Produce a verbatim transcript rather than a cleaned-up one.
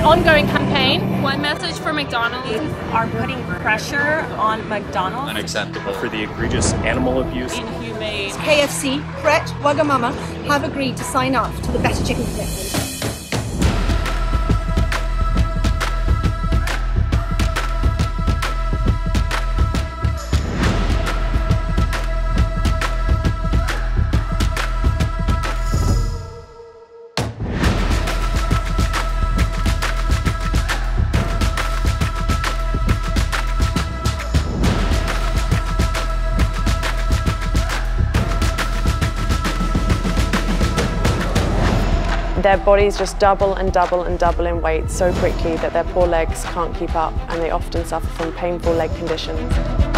ongoing campaign. One message for McDonald's: are putting pressure on McDonald's. Unacceptable. For the egregious animal abuse. Inhumane. K F C, Pret, Wagamama have agreed to sign up to the Better Chicken Commitment. Their bodies just double and double and double in weight so quickly that their poor legs can't keep up, and they often suffer from painful leg conditions.